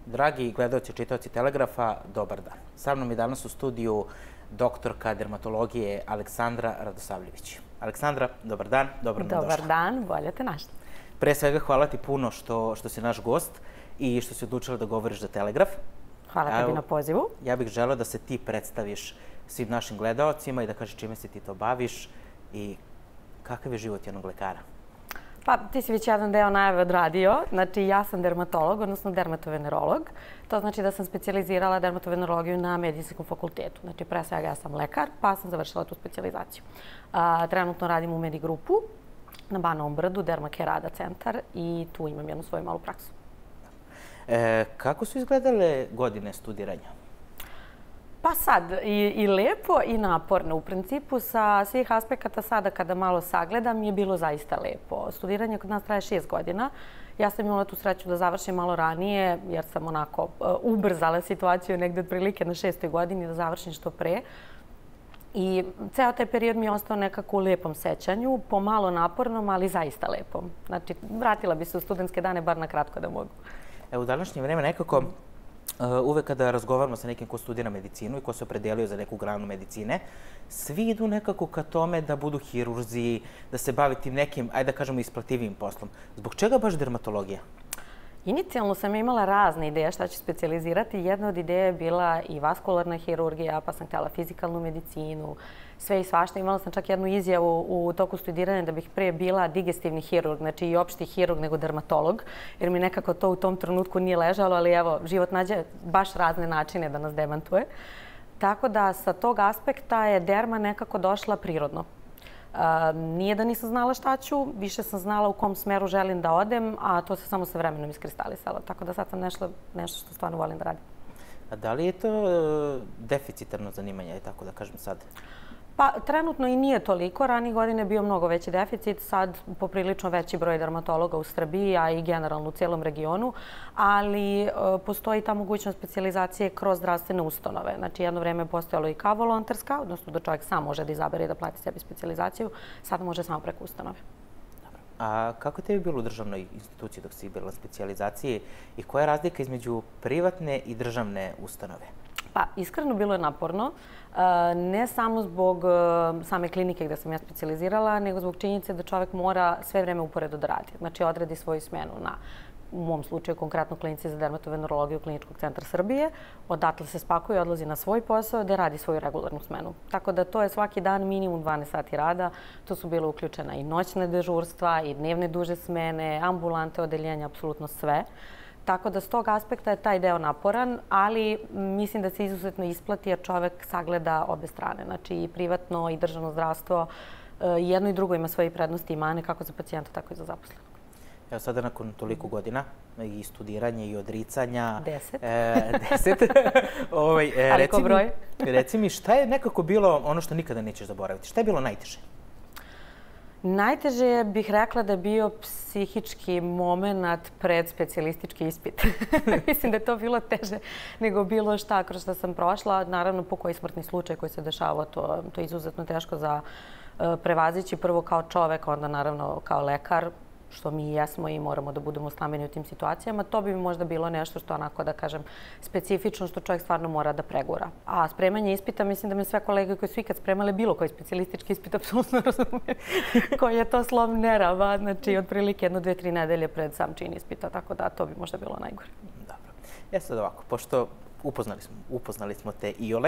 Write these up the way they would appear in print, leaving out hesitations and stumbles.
Dragi gledaoci i čitaoci Telegrafa, dobar dan. Sa mnom je danas u studiju doktorka dermatologije Aleksandra Radosavljević. Aleksandra, dobar dan, dobro nam došla. Dobar dan, bolje te našli. Pre svega, hvala ti puno što si naš gost i što si odlučila da govoriš za Telegraf. Hvala tebi na pozivu. Ja bih želeo da se ti predstaviš svim našim gledaocima i da kažeš čime se ti to baviš i kakav je život jednog lekara. Pa, ti si već jedan deo najave odradio. Znači, ja sam dermatolog, odnosno dermatovenerolog. To znači da sam specijalizirala dermatovenerologiju na medicinskom fakultetu. Znači, pre svega ja sam lekar, pa sam završila tu specijalizaciju. Trenutno radim u Medigrupu na Banovom Brdu, Dermacare Rada centar i tu imam jednu svoju malu praksu. Kako su izgledale godine studiranja? Pa sad, i lepo i naporno. U principu, sa svih aspekata sada kada malo sagledam je bilo zaista lepo. Studiranje kod nas traje 6 godina. Ja sam imala tu sreću da završim malo ranije, jer sam onako ubrzala situaciju negde otprilike na 6. godini da završim što pre. I ceo taj period mi je ostao nekako u lepom sećanju, pomalo napornom, ali zaista lepom. Znači, vratila bi se u studentske dane bar na kratko da mogu. U današnje vreme nekako uvek kada razgovaramo sa nekim ko studira medicinu i ko se opredelio za neku granu medicine, svi idu nekako ka tome da budu hirurzi, da se bavi tim nekim, ajde da kažemo, isplativijim poslom. Zbog čega baš dermatologija? Inicijalno sam imala razne ideje šta ću specijalizirati. Jedna od ideja je bila i vaskularna hirurgija, pa sam htjela fizikalnu medicinu, sve i svašta. Imala sam čak jednu izjavu u toku studiranja da bih pre bila digestivni hirurg, znači i opšti hirurg nego dermatolog, jer mi nekako to u tom trenutku nije ležalo, ali evo, život nađe baš razne načine da nas demantuje. Tako da sa tog aspekta je derma nekako došla prirodno. Nije da nisam znala šta ću, više sam znala u kom smeru želim da odem, a to se samo sa vremenom iskristalisalo. Tako da sad sam nešto što stvarno volim da radim. A da li je to deficitarno zanimanje, tako da kažem sad? Pa, trenutno i nije toliko. Ranije godine je bio mnogo veći deficit, sad poprilično veći broj dermatologa u Srbiji, a i generalno u cijelom regionu, ali postoji ta mogućnost specijalizacije kroz zdravstvene ustanove. Znači, jedno vreme je postojalo i kao volonterska, odnosno da čovjek sam može da izabere i da plati sebi specijalizaciju, sad može samo preko ustanove. A kako je tebi bilo u državnoj instituciji dok si bila specijalizacije i koja je razlika između privatne i državne ustanove? Pa, iskreno bilo je naporno. Ne samo zbog same klinike gde sam ja specijalizirala, nego zbog činjenice da čovjek mora sve vreme uporedo da radi. Znači, odredi svoju smenu na, u mom slučaju, konkretno klinici za dermatovenerologiju Kliničkog centra Srbije. Odatle se spakuje, odlazi na svoj posao gde radi svoju regularnu smenu. Tako da to je svaki dan minimum 12 sati rada. Tu su bile uključena i noćne dežurstva, i dnevne duže smene, ambulante, odeljenja, apsolutno sve. Tako da s tog aspekta je taj deo naporan, ali mislim da se izuzetno isplati jer čovek sagleda obe strane. Znači i privatno i državno zdravstvo, jedno i drugo ima svoje prednosti i mane kako za pacijenta, tako i za zaposlenog. Evo sada nakon toliko godina i studiranja i odricanja... 10. 10. Ali ko broj? Reci mi, šta je nekako bilo ono što nikada nećeš zaboraviti? Šta je bilo najteže? Najteže bih rekla da je bio psihički moment pred specijalistički ispit. Mislim da je to bilo teže nego bilo šta kroz što sam prošla. Naravno, po koji smrtni slučaj koji se dešava, to je izuzetno teško za prevazići. Prvo kao čovek, onda naravno kao lekar, što mi jesmo i moramo da budemo stambeni u tim situacijama. To bi možda bilo nešto što, onako da kažem, specifično, što čovjek stvarno mora da pregura. A spremanje ispita, mislim da me sve kolege koji su ikad spremale bilo koji specijalistički ispit apsolutno razumijem koji je to slom nerava, znači otprilike 1-2-3 nedelje pred sam čin ispita, tako da to bi možda bilo najgore. Dobro. Sad ovako, pošto upoznali smo te Iole,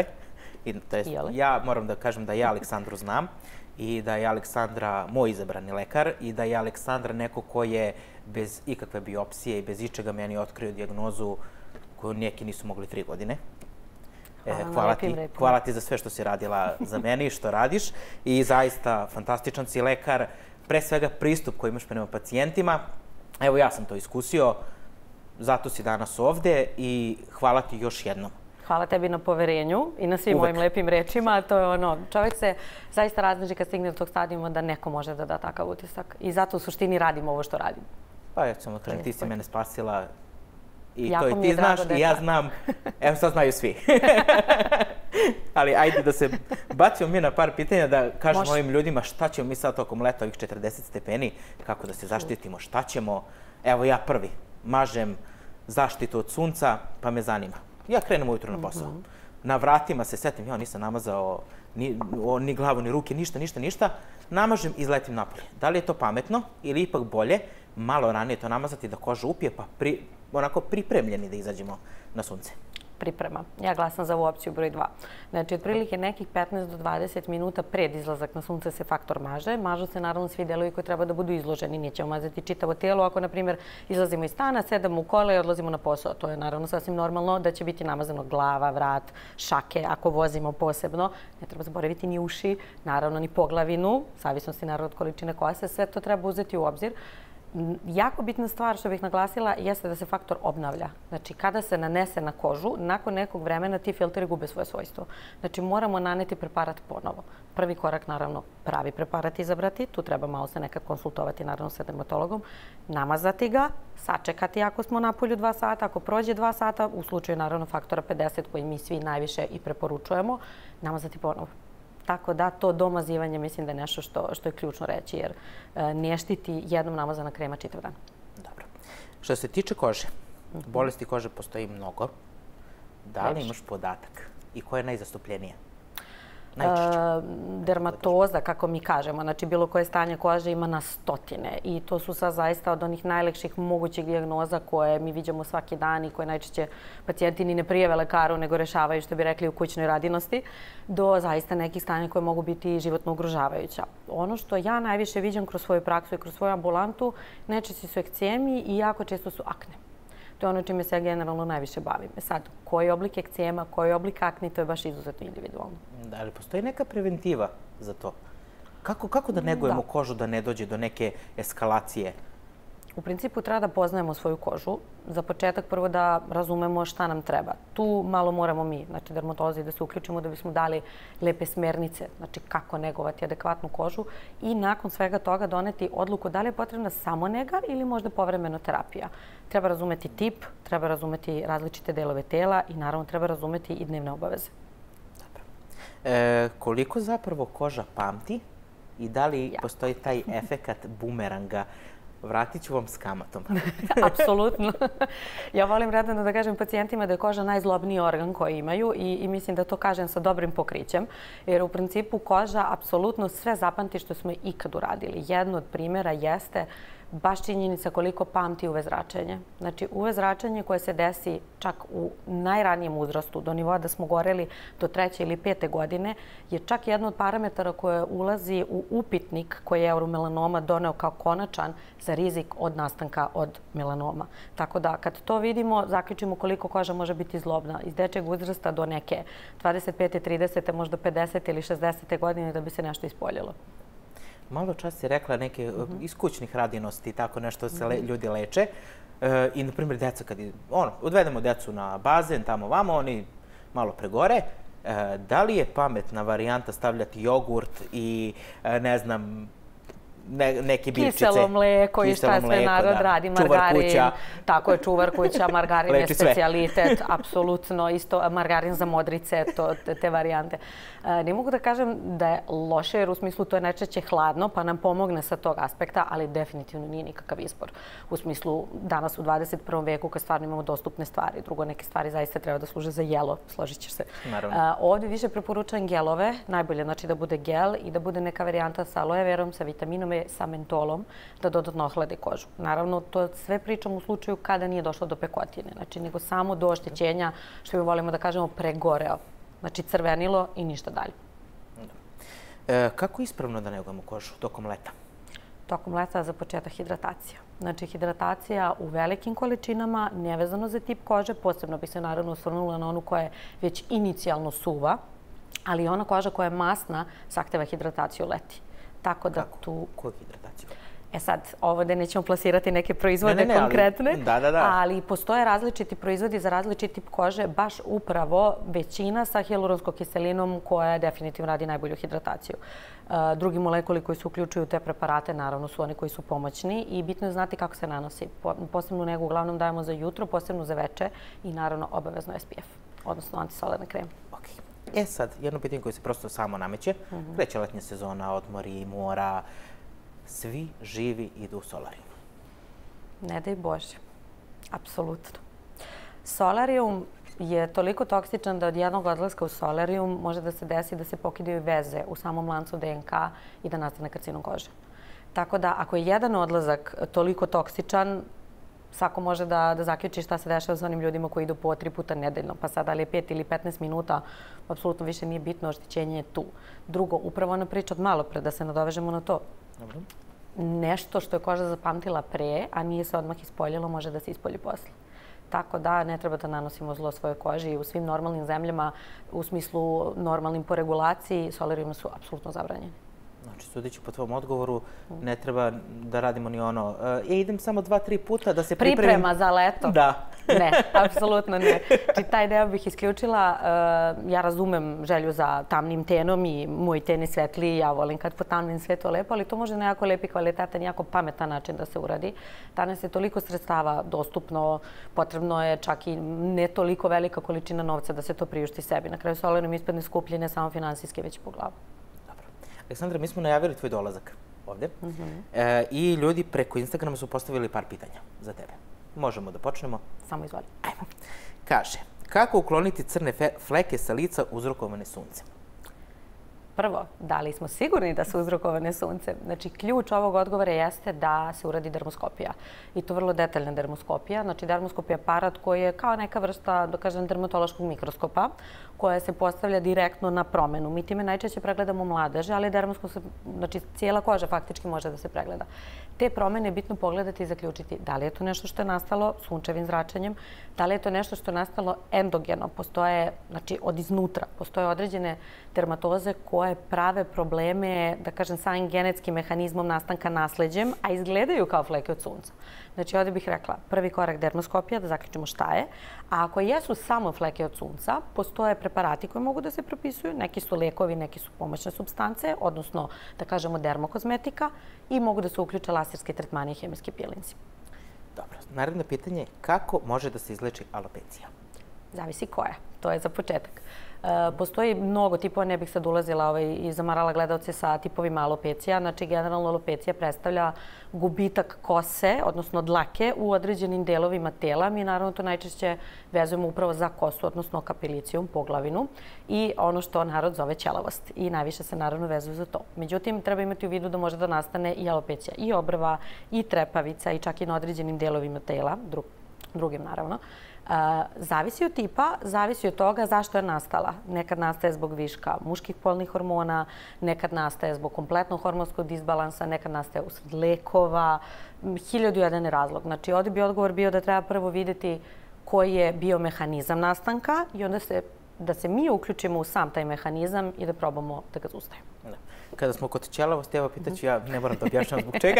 ja moram da kažem da ja Aleksandru znam, i da je Aleksandra moj izabrani lekar i da je Aleksandra neko ko je bez ikakve biopsije i bez ičega meni otkrio dijagnozu koju neki nisu mogli 3 godine. Hvala ti za sve što si radila za mene i što radiš. I zaista fantastičan si lekar. Pre svega pristup koji imaš prema pacijentima. Evo, ja sam to iskusio, zato si danas ovde i hvala ti još jednom. Hvala tebi na poverenju i na svim mojim lepim rečima. To je ono, čovjek se zaista različi kad stigne do tog stadijuma da neko može da da takav utisak. I zato u suštini radim ovo što radim. Pa ja ću vam kažem, ti si mene spasila i to i ti znaš i ja znam. Evo sad znaju svi. Ali ajde da se bacimo mi na par pitanja da kažemo ovim ljudima šta ćemo mi sad tokom leta ovih 40 stepeni, kako da se zaštitimo, šta ćemo. Evo ja prvi mažem zaštitu od sunca, pa me zanima. Ja krenem ujutro na posao. Na vratima se setim, ja nisam namazao ni glavu, ni ruke, ništa. Namažem i izletim napolje. Da li je to pametno ili ipak bolje malo ranije to namazati da koža upije, pa onako pripremljeni da izađemo na sunce? Priprema. Ja glasam za ovu opciju broj 2. Znači, otprilike nekih 15 do 20 minuta pred izlazak na sunce se faktor maže. Mažu se naravno svi delovi koji treba da budu izloženi. Nećemo mazati čitavo tijelo. Ako, na primjer, izlazimo iz stana, sedamo u kola i odlazimo na posao. To je naravno sasvim normalno da će biti namazano glava, vrat, šake, ako vozimo posebno. Ne treba zaboraviti ni uši, naravno ni poglavinu, zavisnosti naravno od količine kose. Sve to treba uzeti u obzir. Jako bitna stvar što bih naglasila jeste da se faktor obnavlja. Znači, kada se nanese na kožu, nakon nekog vremena ti filteri gube svoje svojstvo. Znači, moramo naneti preparat ponovo. Prvi korak, naravno, pravi preparat izabrati. Tu treba malo se nekad konsultovati, naravno, sa dermatologom. Namazati ga, sačekati ako smo na polju 2 sata. Ako prođe 2 sata, u slučaju, naravno, faktora 50, koji mi svi najviše i preporučujemo, namazati ponovo. Tako da to domazivanje mislim da je nešto što je ključno reći, jer ne štiti jednom namazana krema čitav dan. Dobro. Što se tiče kože, bolesti kože postoji mnogo. Da li imaš podatak i koja je najzastupljenija? Dermatoza, kako mi kažemo, znači bilo koje stanje kože ima na stotine i to su sad zaista od onih najlakših mogućih dijagnoza koje mi viđamo svaki dan i koje najčešće pacijenti ni ne prijave lekaru nego rešavaju, što bi rekli, u kućnoj radinosti, do zaista nekih stanja koje mogu biti životno ugrožavajuća. Ono što ja najviše viđam kroz svoju praksu i kroz svoju ambulantu, najčešće su ekcemi i jako često su akne. To je ono čime se ja generalno najviše bavim. Sad, koji oblik ekcijema, koji oblik akni, to je baš izuzetno individualno. Da, ali postoji neka preventiva za to? Kako da negujemo kožu da ne dođe do neke eskalacije? U principu treba da poznajemo svoju kožu. Za početak prvo da razumemo šta nam treba. Tu malo moramo mi, znači dermatolozi, da se uključimo da bismo dali lepe smernice, znači kako negovati adekvatnu kožu i nakon svega toga doneti odluku da li je potrebna samo nega ili možda povremeno terapija. Treba razumeti tip, treba razumeti različite delove tela i naravno treba razumeti i dnevne obaveze. Dobro. Koliko zapravo koža pamti i da li postoji taj efekat bumeranga? Vratit ću vam s kamatom. Apsolutno. Ja volim radno da kažem pacijentima da je koža najzlobniji organ koji imaju i mislim da to kažem sa dobrim pokrićem. Jer u principu koža apsolutno sve zapamti što smo ikad uradili. Jedno od primjera jeste baš činjenica koliko pamti UV zračenje. Znači, UV zračenje koje se desi čak u najranijem uzrastu, do nivoa da smo goreli do 3. ili 5. godine, je čak jedno od parametara koje ulazi u upitnik koji je euromelanoma doneo kao konačan za rizik od nastanka od melanoma. Tako da, kad to vidimo, zaključimo koliko koža može biti zlobna iz dečjeg uzrasta do neke 25. 30. možda 50. ili 60. godine da bi se nešto ispoljilo. Malo čas si rekla neke iz kućnih radinosti, tako nešto se ljudi leče. I, na primjer, deca, kad odvedemo decu na bazen, tamo vamo, oni malo pregore. Da li je pametna varijanta stavljati jogurt i, ne znam, neke biljčice? Kiselo mleko i šta sve narod radi, margarin. Tako je, čuvar kuća, margarin je specijalitet, apsolutno. Isto margarin za modrice, te varijante. Ne mogu da kažem da je loše, jer u smislu to je najčešće hladno, pa nam pomogne sa tog aspekta, ali definitivno nije nikakav izbor. U smislu, danas u 21. veku kad stvarno imamo dostupne stvari. Drugo, neke stvari zaista treba da služe za jelo, složit ćeš se. Ovdje više preporučujem gelove, najbolje znači da bude gel i da bude neka varijanta sa aloe verom, sa vitaminom E, sa mentolom, da dodatno ohlade kožu. Naravno, to sve pričam u slučaju kada nije došlo do pekotine, znači nego samo do oštećenja, što mi volimo da kažemo, pregoreo. Znači crvenilo i ništa dalje. Kako ispravno da negujemo kožu tokom leta? Tokom leta za početak hidratacija. Znači hidratacija u velikim količinama, nevezano za tip kože, posebno bi se naravno osvrnula na onu koja je već inicijalno suva, ali ona koža koja je masna zahteva hidrataciju leti. Tako da tu... Koju hidrataciju? Sad, ovdje nećemo plasirati neke proizvode konkretne, ali postoje različiti proizvodi za različiti tip kože, baš upravo većina sa hijaluronskom kiselinom koja definitivno radi najbolju hidrataciju. Drugi molekuli koji se uključuju u te preparate, naravno, su oni koji su pomoćni i bitno je znati kako se nanosi. Posebnu negu uglavnom dajemo za jutro, posebno za veče i naravno obavezno SPF, odnosno antisolarna krema. Sad, jedno pitanje koje se prosto samo nameće. Kreće letnja sezona, odmori, mora. Svi živi idu u solariju. Ne daj Bože. Apsolutno. Solarijum je toliko toksičan da od jednog odlaska u solarijum može da se desi da se pokidaju veze u samom lancu DNK i da nastane karcinom kože. Tako da ako je jedan odlazak toliko toksičan, svako može da zaključi šta se dešava sa onim ljudima koji idu po 3 puta nedeljno. Pa sad, ali je 5 ili 15 minuta, apsolutno više nije bitno, oštećenje je tu. Drugo, upravo ona priča od malo pre, da se nadovežemo na to. Dobro. Nešto što je koža zapamtila pre, a nije se odmah ispoljilo, može da se ispolji posle. Tako da ne treba da nanosimo zlo svojoj koži i u svim normalnim zemljama, u smislu normalnim po regulaciji, solarijumi su apsolutno zabranjeni. Znači, sudeći po tvom odgovoru, ne treba da radimo ni ono, idem samo 2-3 puta da se pripremim. Priprema za leto? Da. Ne, apsolutno ne. Znači, taj deo bih isključila. Ja razumem želju za tamnim tenom i moj ten je svetliji. Ja volim kad potamnim sve to lepo, ali to može na jako lepi, kvalitetan i jako pametan način da se uradi. Danas je toliko sredstava dostupno, potrebno je čak i ne toliko velika količina novca da se to priušti sebi. Na kraju solarijum ispadne skuplje ne samo finansijski, već i po glavu. Aleksandra, mi smo najavili tvoj dolazak ovde i ljudi preko Instagrama su postavili par pitanja za tebe. Možemo da počnemo? Samo izvoli. Ajmo. Kaže, kako ukloniti crne fleke sa lica uzrokovane suncem? Prvo, da li smo sigurni da su uzrokovane suncem? Znači, ključ ovog odgovora jeste da se uradi dermoskopija. I to vrlo detaljna dermoskopija. Znači, dermoskopija je aparat koji je kao neka vrsta, da kažem, dermatološkog mikroskopa koja se postavlja direktno na promenu. Mi time najčešće pregledamo mladeže, ali dermoskop, znači cijela koža faktički može da se pregleda. Te promene je bitno pogledati i zaključiti da li je to nešto što je nastalo sunčevim zračenjem, da li je to nešto što je nastalo endogeno, postoje, znači od iznutra, postoje određene dermatoze koje prave probleme, da kažem, samim genetskim mehanizmom nastanka nasleđem, a izgledaju kao fleke od sunca. Znači, ovdje bih rekla, prvi korak dermoskopija, da zaključimo šta je. A ako jesu samo fleke od sunca, postoje preparati koji mogu da se propisuju. Neki su lekovi, neki su pomoćne supstance, odnosno, da kažemo, dermokozmetika i mogu da se uključe laserski tretmani i hemijski pilinci. Dobro. Naredno pitanje je kako može da se izleči alopecija? Zavisi koja. To je za početak. Postoji mnogo tipova, ne bih sad ulazila i zamarala gledalce sa tipovima alopecija. Znači, generalno alopecija predstavlja gubitak kose, odnosno dlake, u određenim delovima tela. Mi naravno to najčešće vezujemo upravo za kosu, odnosno kapilicijum, poglavinu i ono što narod zove ćelavost. I najviše se naravno vezuju za to. Međutim, treba imati u vidu da može da nastane i alopecija i obrva, i trepavica, i čak i na određenim delovima tela, drugim naravno. Zavisi od tipa, zavisi od toga zašto je nastala. Nekad nastaje zbog viška muških polnih hormona, nekad nastaje zbog kompletnog hormonskog disbalansa, nekad nastaje usled lekova, 1001 razlog. Znači, ovdje bi odgovor bio da treba prvo vidjeti koji je bio mehanizam nastanka i onda da se mi uključimo u sam taj mehanizam i da probamo da ga zaustavimo. Kada smo kod ćelavosti, evo pitaću ja, ne moram da objašnjam zbog čega.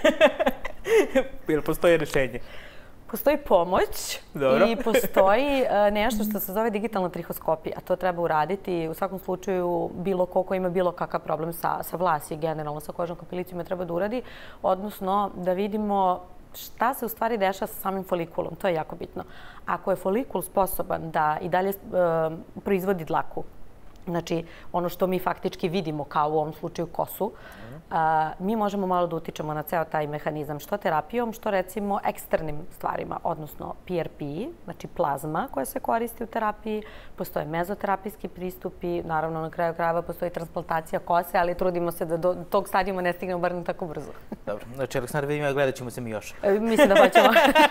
Jel postoji rješenje? Postoji pomoć i postoji nešto što se zove digitalna trihoskopija. To treba uraditi. U svakom slučaju bilo ko ima bilo kakav problem sa vlasi, generalno sa kožnom kapilicijom, treba da uradi. Odnosno da vidimo šta se u stvari dešava sa samim folikulom. To je jako bitno. Ako je folikul sposoban da i dalje proizvodi dlaku, znači ono što mi faktički vidimo kao u ovom slučaju kosu, mi možemo malo da utičemo na ceo taj mehanizam, što terapijom, što recimo eksternim stvarima, odnosno PRP, znači plazma koja se koristi u terapiji, postoje mezoterapijski pristupi, naravno na kraju krajeva postoji transplantacija kose, ali trudimo se da do tog stadijuma ne stignemo bar ne tako brzo. Dobro, znači Aleksandra, vidimo i gledat ćemo se mi još. Mislim da hoćemo.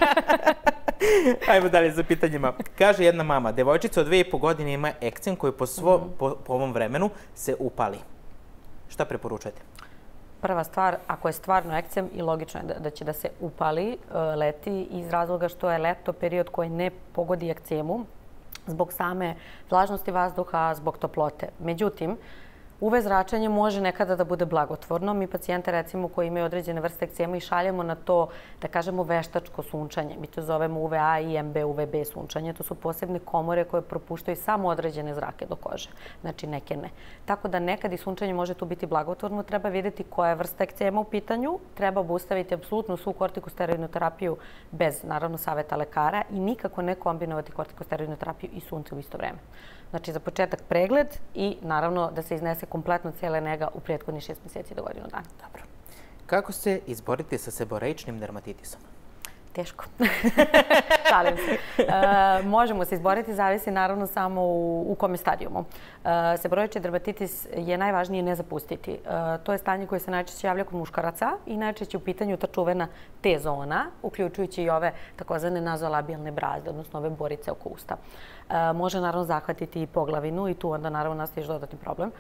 Ajmo dalje za pitanjima. Kaže jedna mama, devojčica od 2,5 godine ima ekcem koji po ovom vremenu se upali. Šta preporučujete? Prva stvar, ako je stvarno ekcem i logično je da će da se upali leti iz razloga što je leto period koji ne pogodi ekcemu zbog same vlažnosti vazduha, zbog toplote. Međutim, UV zračenje može nekada da bude blagotvorno. Mi pacijente, recimo, koji imaju određene vrste ekcema i šaljemo na to, da kažemo, veštačko sunčanje. Mi to zovemo UVA i MB, UVB sunčanje. To su posebne komore koje propuštaju samo određene zrake do kože. Znači, neke ne. Tako da nekad i sunčanje može tu biti blagotvorno. Treba vidjeti koja je vrsta ekcema u pitanju. Treba obustaviti apsolutno svu kortikosteroidnu terapiju bez, naravno, saveta lekara i nikako ne kombinovati kortikosteroidnu terapiju i sunce u isto vreme. Znači, za početak pregled i, naravno, da se iznese kompletno cijela nega u prethodnih 6 mjeseci do godinu dana. Dobro. Kako se izboriti sa seboreičnim dermatitisom? Teško. Šalim se. Možemo se izboriti, zavisi naravno samo u kome stadijumu. Seboroični dermatitis je najvažnije ne zapustiti. To je stanje koje se najčešće javlja kod muškaraca i najčešće u pitanju ta čuvena T-zona, uključujući i ove takozvane nazolabijalne brazde, odnosno ove borice oko usta. Može naravno zahvatiti i poglavinu i tu onda naravno nastaje još dodatni problem.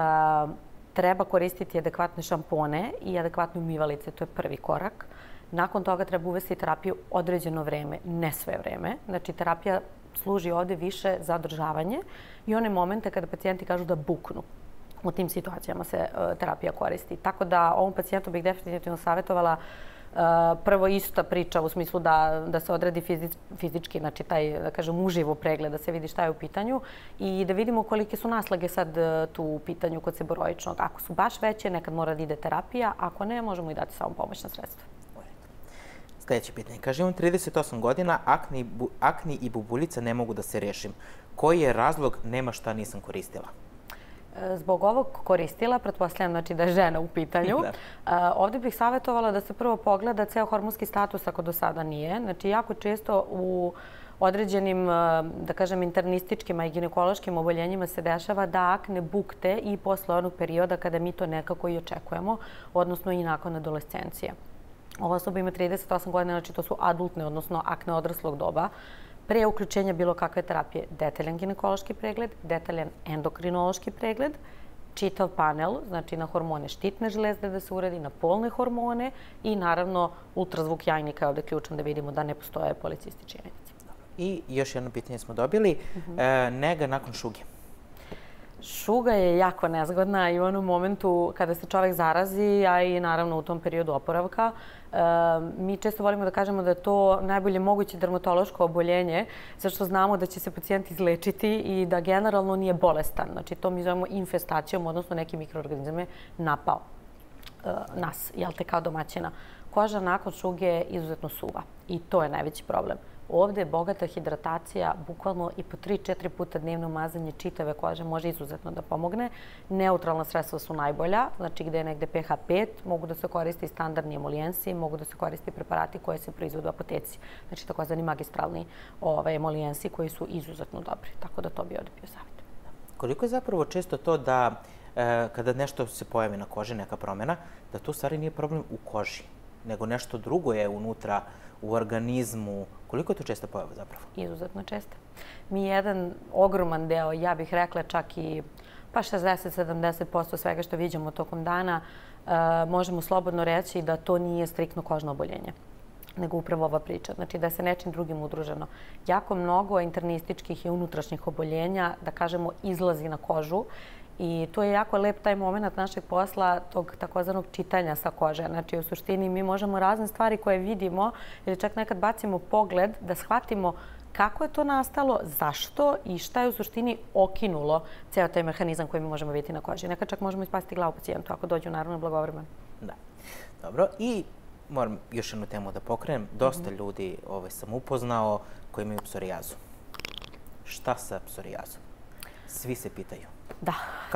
Treba koristiti adekvatne šampone i adekvatne umivalice, to je prvi korak. Nakon toga treba uvesti terapiju određeno vreme, ne sve vreme. Znači, terapija služi ovde više za održavanje i one momente kada pacijenti kažu da buknu. U tim situacijama se terapija koristi. Tako da ovom pacijentu bih definitivno savjetovala prvo ista priča u smislu da se odredi fizički, znači taj, da kažem, uživo pregled, da se vidi šta je u pitanju i da vidimo kolike su naslage sad tu u pitanju kod seboroičnog. Ako su baš veće, nekad mora da ide terapija, ako ne, možemo i dati samo pomoćna sredstva. Sljedeće pitanje. Kaže, imam 38 godina, akni i bubuljica ne mogu da se rešim. Koji je razlog? Nema šta nisam koristila. Zbog ovog koristila, pretpostavljam znači da je žena u pitanju. Ovdje bih savjetovala da se prvo pogleda ceo hormonski status ako do sada nije. Znači, jako često u određenim, da kažem, internističkim i ginekološkim oboljenjima se dešava da akne bukte i posle onog perioda kada mi to nekako i očekujemo, odnosno i nakon adolescencije. Ova osoba ima 38 godina, znači to su adultne, odnosno akne odraslog doba. Pre uključenja bilo kakve terapije, detaljan ginekološki pregled, detaljan endokrinološki pregled, čitav panel, znači na hormone štitne žlezde da se uredi, na polne hormone i naravno ultrazvuk jajnika je ovdje ključan da vidimo da ne postoje policistički jajnici. I još jedno pitanje smo dobili. Nega nakon šuge. Šuga je jako nezgodna i u onom momentu kada se čovjek zarazi, a i naravno u tom periodu oporavka. Mi često volimo da kažemo da je to najbolje moguće dermatološko oboljenje, zato što znamo da će se pacijent izlečiti i da generalno nije bolestan. Znači to mi zovemo infestacijom, odnosno neki mikroorganizam je napao nas, jel te, kao domaćina. Koža nakon šuge je izuzetno suva i to je najveći problem. Ovdje je bogata hidratacija, bukvalno i po 3-4 puta dnevno mazanje čitave kože može izuzetno da pomogne. Neutralna sredstva su najbolja, znači gdje je negde pH 5, mogu da se koriste i standardni emolijensi, mogu da se koriste preparati koje se proizvode u apoteci, znači takozvani magistralni emolijensi koji su izuzetno dobri, tako da to bi ovdje bio savjet. Koliko je zapravo često to da kada nešto se pojavi na koži, neka promjena, da to u stvari nije problem u koži, nego nešto drugo je unutra u organizmu. Koliko je to česta pojava zapravo? Izuzetno česta. Mi jedan ogroman deo, ja bih rekla čak i 60-70% svega što viđamo tokom dana, možemo slobodno reći da to nije striktno kožno oboljenje, nego upravo ova priča. Znači da se nečim drugim udruženo. Jako mnogo internističkih i unutrašnjih oboljenja, da kažemo, izlazi na kožu. I to je jako lep taj moment našeg posla, tog takozvanog čitanja sa kože. Znači, u suštini mi možemo razne stvari koje vidimo ili čak nekad bacimo pogled da shvatimo kako je to nastalo, zašto i šta je u suštini okinulo ceo taj mehanizam koji mi možemo vidjeti na koži. Nekad čak možemo ispasti glavu pacijentu ako dođu naravno blagovremeno. Da. Dobro. I moram još jednu temu da pokrenem. Dosta ljudi sam upoznao koji imaju psorijazu. Šta sa psorijazom? Svi se pitaju. Da,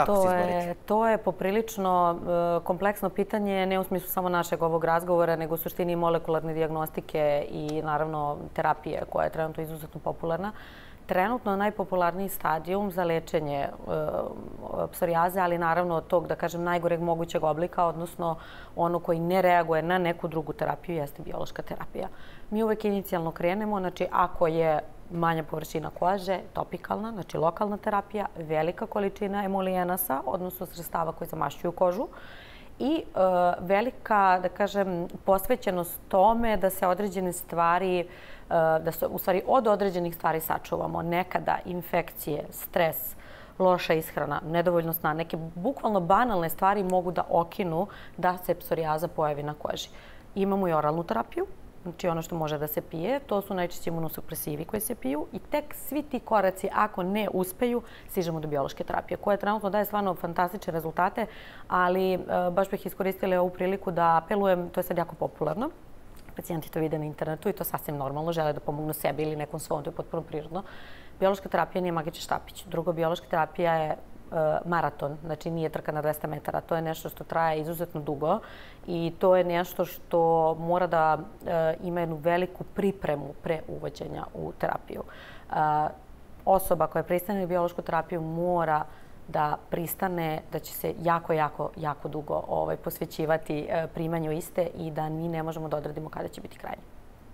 to je poprilično kompleksno pitanje, ne u smislu samo našeg ovog razgovora, nego u suštini molekularne dijagnostike i naravno terapije koja je trenutno izuzetno popularna. Trenutno najpopularniji stadijum za lečenje psorijaze, ali naravno od tog, da kažem, najgoreg mogućeg oblika, odnosno ono koji ne reaguje na neku drugu terapiju, jeste biološka terapija. Mi uvek inicijalno krenemo, znači ako je manja površina kože, topikalna, znači lokalna terapija, velika količina emolijenasa, odnosno sredstava koji zamašćuju kožu i velika, da kažem, posvećenost tome da se određene stvari, da se u stvari od određenih stvari sačuvamo. Nekada infekcije, stres, loša ishrana, nedovoljno sna, neke bukvalno banalne stvari mogu da okinu da se psorijaza pojavi na koži. Imamo i oralnu terapiju, znači ono što može da se pije, to su najčešće imunosupresivi koji se piju i tek svi ti koraci, ako ne uspeju, stižemo do biološke terapije, koja trenutno daje stvarno fantastične rezultate, ali baš bih iskoristila ovu priliku da apelujem, to je sad jako popularno, pacijenti to vide na internetu i to sasvim normalno, žele da pomognu sebi ili nekom svom, to je potpuno prirodno. Biološka terapija nije magični štapić. Drugo, biološka terapija je maraton, znači nije trka na 200 metara. To je nešto što traje izuzetno dugo i to je nešto što mora da ima jednu veliku pripremu pre uvođenja u terapiju. Osoba koja pristane na biološku terapiju mora da pristane da će se jako dugo posvećivati primanju iste i da mi ne možemo da odredimo kada će biti krajnje.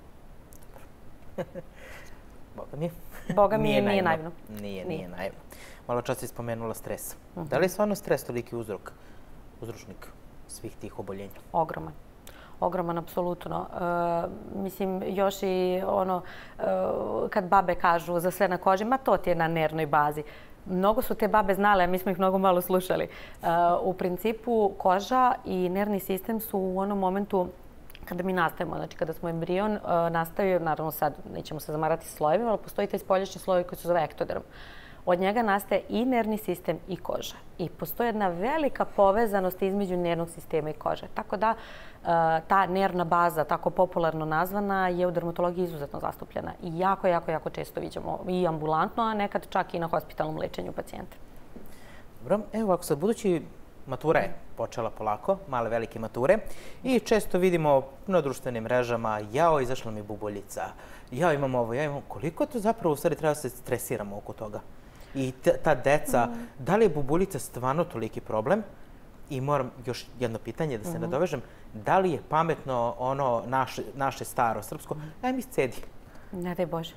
Boga mi nije naivno. Nije naivno. Malo čas si spomenula stres. Da li je stvarno stres toliki uzročnik svih tih oboljenja? Ogroman. Ogroman, apsolutno. Mislim, još i ono, kad babe kažu za sve na koži, ma to ti je na nervnoj bazi. Mnogo su te babe znale, a mi smo ih mnogo malo slušali. U principu, koža i nervni sistem su u onom momentu kada mi nastajemo, znači kada smo embrion, nastaju, naravno sad nećemo se zamarati slojevima, ali postoji taj spoljašnji sloj koji se zove ektoderm. Od njega nastaje i nervni sistem i koža. I postoji jedna velika povezanost između nervnog sistema i kože. Tako da ta nervna baza, tako popularno nazvana, je u dermatologiji izuzetno zastupljena. I jako često viđamo i ambulantno, a nekad čak i na hospitalnom lečenju pacijenta. Dobro, evo ako sad budući matura je počela polako, male velike mature i često vidimo na društvenim mrežama jao, izašla mi bubuljica, jao, imam ovo, jao, imam... Koliko to zapravo u stvari treba se stresiramo oko toga? I ta deca, da li je bubuljica stvarno toliki problem? I moram još jedno pitanje da se nadovežem. Da li je pametno ono naše staro srpsko? Aj mi scedi. Ne daj Bože.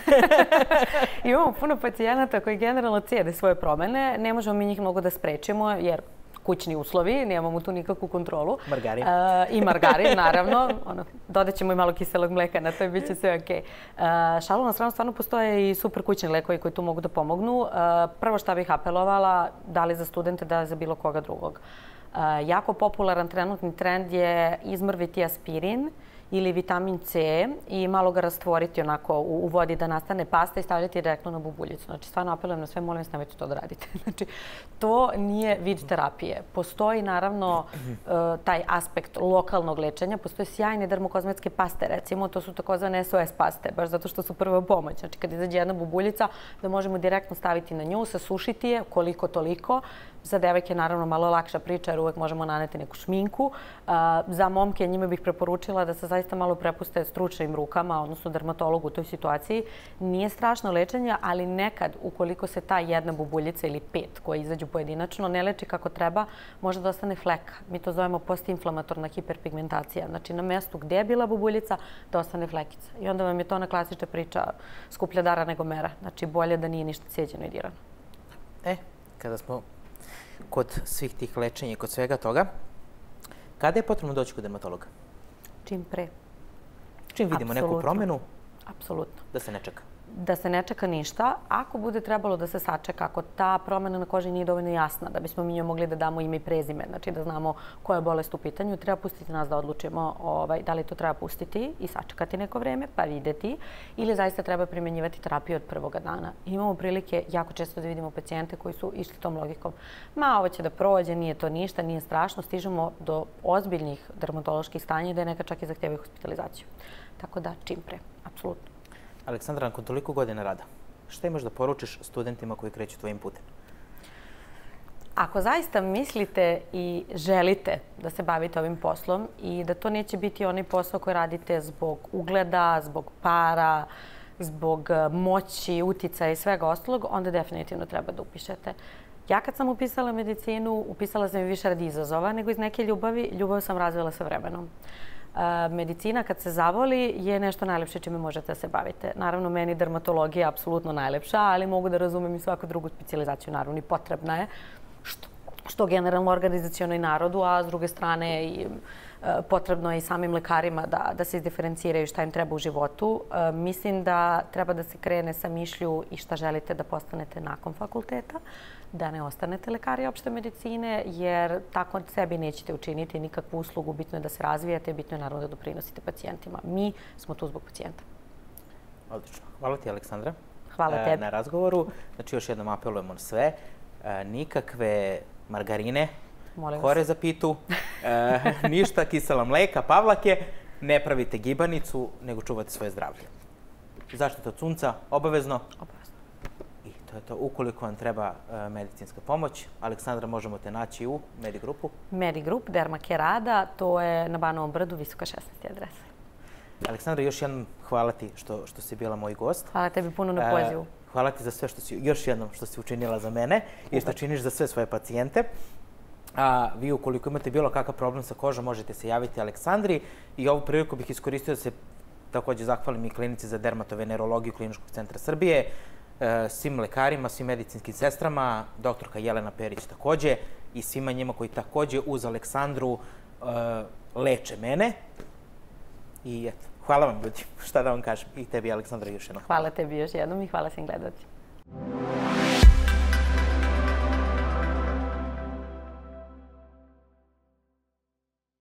Imamo puno pacijenata koji generalno cijede svoje promene. Ne možemo mi njih mnogo da sprečimo jer kućni uslovi, nemamo tu nikakvu kontrolu. Margarin. I margarin, naravno. Dodat ćemo i malo kiselog mleka na to i bit će sve okej. Šalu na stranu, stvarno postoje i super kućni lekovi koji tu mogu da pomognu. Prvo šta bih apelovala, da li za studente, da li za bilo koga drugog. Jako popularan trenutni trend je izmrviti aspirin ili vitamin C i malo ga rastvoriti onako u vodi da nastane pasta i stavljati direktno na bubuljicu. Znači, stvarno apelujem na sve, molim vas, nemojte to da radite. Znači, to nije vid terapije. Postoji, naravno, taj aspekt lokalnog lečenja. Postoje sjajne dermokozmetske paste, recimo. To su takozvane SOS paste, baš zato što su prva pomoć. Znači, kad izađe jedna bubuljica, da možemo direktno staviti na nju, sasušiti je koliko toliko. Za devojke je naravno malo lakša priča jer uvek možemo naneti neku šminku. Za momke njima bih preporučila da se zaista malo prepuste stručnim rukama, odnosno dermatologu u toj situaciji. Nije strašno lečenje, ali nekad, ukoliko se ta jedna bubuljica ili 5 koje izađu pojedinačno ne leči kako treba, može da ostane fleka. Mi to zovemo postinflamatorna hiperpigmentacija. Znači, na mestu gdje je bila bubuljica, da ostane flekica. I onda vam je to ona klasična priča skuplja dara nego mera. Znači, bolje da nije ništa cijeđeno i dirano. Kada smo kod svih tih lečenja i kod svega toga, kada je potrebno doći kod dermatologa? Čim pre. Čim vidimo neku promjenu? Apsolutno. Da se ne čeka? Da se ne čeka ništa. Ako bude trebalo da se sačeka, ako ta promjena na koži nije dovoljno jasna, da bismo mi njoj mogli da damo ime i prezime, znači da znamo koja je bolest u pitanju, treba pustiti nas da odlučimo da li to treba pustiti i sačekati neko vreme, pa videti, ili zaista treba primjenjivati terapiju od prvoga dana. Imamo prilike jako često da vidimo pacijente koji su išli tom logikom. Ma, ovo će da prođe, nije to ništa, nije strašno, stižemo do ozbiljnih dermatoloških stanja da je neka čak i zahtijevaju hospitalizaciju. Tako da, čim pre, apsolutno. Aleksandra, nakon toliko godina rada, šta imaš da poručiš studentima koji kreću tvojim putem? Ako zaista mislite i želite da se bavite ovim poslom i da to neće biti onaj posao koji radite zbog ugleda, zbog para, zbog moći, uticaja i svega ostalog, onda definitivno treba da upišete. Ja kad sam upisala medicinu, upisala sam i više radi izazova nego iz neke ljubavi. Ljubav sam razvila sa vremenom. Medicina kad se zavoli je nešto najlepše čime možete da se bavite. Naravno, meni dermatologija je apsolutno najlepša, ali mogu da razumem i svaku drugu specijalizaciju. Naravno, i potrebna je, što generalno organizacionoj narodu, a s druge strane potrebno je i samim lekarima da se izdiferenciraju šta im treba u životu. Mislim da treba da se krene sa mišlju i šta želite da postanete nakon fakulteta, da ne ostanete lekari opšte medicine, jer tako sebi nećete učiniti nikakvu uslugu. Bitno je da se razvijate, bitno je naravno da doprinosite pacijentima. Mi smo tu zbog pacijenta. Odlično. Hvala ti, Aleksandra. Hvala tebi. Na razgovoru. Znači, još jednom apelujemo na sve. Nikakve margarine, kore za pitu, ništa kisela mleka, pavlake, ne pravite gibanicu, nego čuvate svoje zdravlje. Zaštita od sunca, obavezno. Obavezno. I to to je to. Ukoliko vam treba medicinska pomoć, Aleksandra, možemo te naći u Medigrupu. Medigrup, Dermake Rada, to je na Banovom brdu, Visoka 16. adresa. Aleksandra, još jednom hvala ti što si bila moj gost. Hvala tebi puno na pozivu. Hvala ti za sve još jednom što si učinila za mene i što činiš za sve svoje pacijente. A vi, ukoliko imate bilo kakav problem sa kožom, možete se javiti Aleksandri. I ovu priliku bih iskoristio da se takođe zahvalim i klinici za dermatovenerologiju Kliničkog centra Srbije, svim lekarima, svim medicinskim sestrama, doktorka Jelena Perić takođe i svima njima koji takođe uz Aleksandru leče mene. I eto, hvala vam ljudi, šta da vam kažem. I tebi, Aleksandra, još jednom. Hvala tebi još jednom i hvala svim gledalcima.